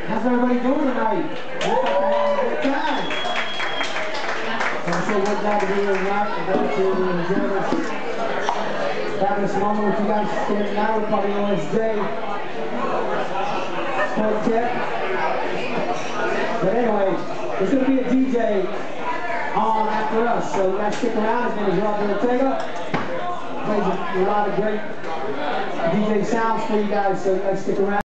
How's everybody doing tonight? Looks like they're having a good time. I'm so glad to be here tonight and glad to enjoy this fabulous moment with you guys standing now. We probably know it's Jay Quartet. But anyway, there's going to be a DJ on after us, so you guys stick around. His name is Roger Ortega. Plays a lot of great DJ sounds for you guys, so you guys stick around.